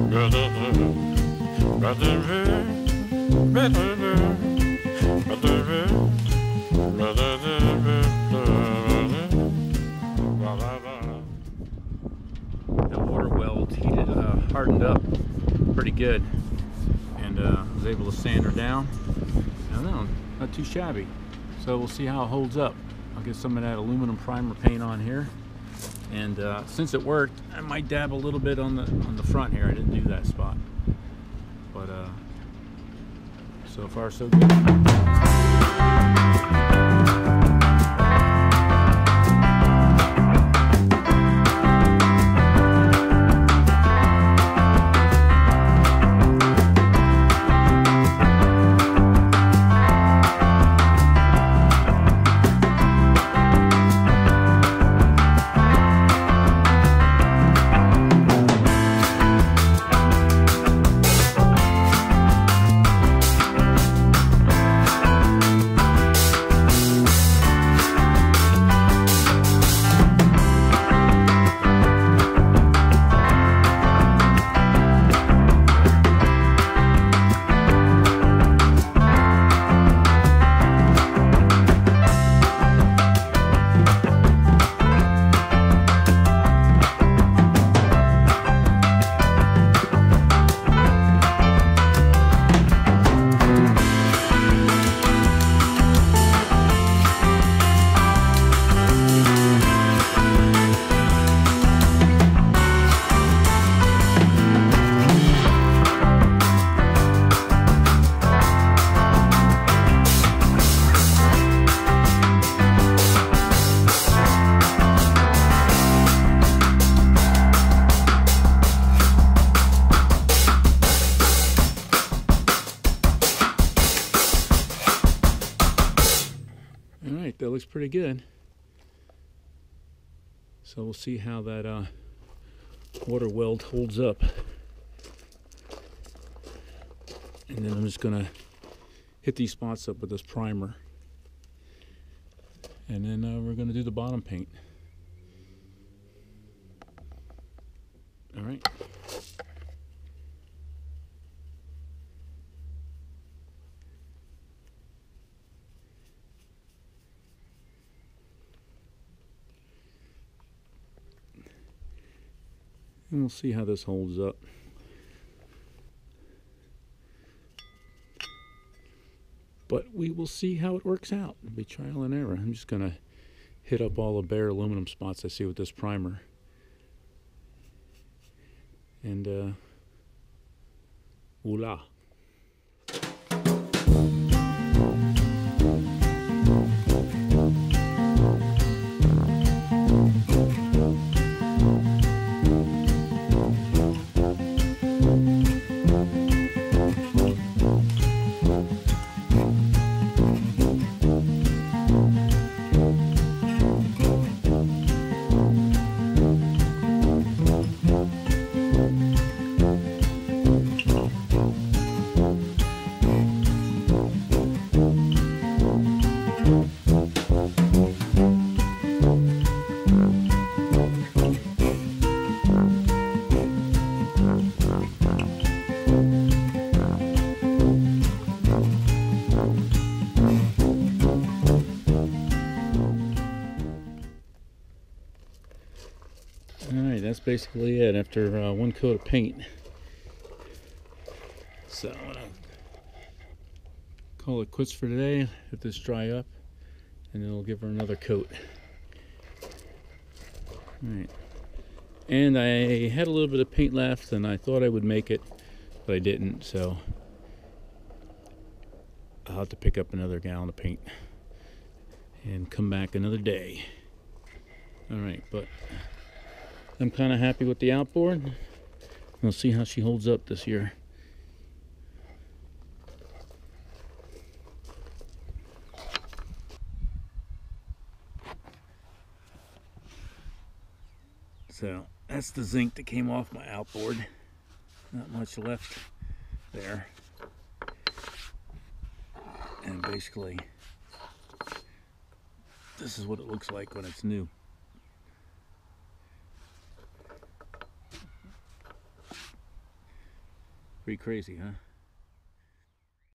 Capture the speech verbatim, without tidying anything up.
WaterWeld heated, uh, hardened up pretty good, and uh, was able to sand her down. I don't know, not too shabby. So we'll see how it holds up. I'll get some of that aluminum primer paint on here, and uh, since it worked, I might dab a little bit on the on the front here. I didn't do that spot, but uh, so far so good. That looks pretty good. So we'll see how that uh, WaterWeld holds up. And then I'm just gonna hit these spots up with this primer. And then uh, we're gonna do the bottom paint. All right. And we'll see how this holds up. But we will see how it works out. It'll be trial and error. I'm just going to hit up all the bare aluminum spots I see with this primer. And, uh, voila. Alright, that's basically it after uh, one coat of paint. So I'm gonna call it quits for today, let this dry up, and then we'll give her another coat. Alright. And I had a little bit of paint left and I thought I would make it, but I didn't, so I'll have to pick up another gallon of paint and come back another day. Alright, but I'm kind of happy with the outboard. We'll see how she holds up this year. So that's the zinc that came off my outboard. Not much left there. And basically, this is what it looks like when it's new. Pretty crazy, huh?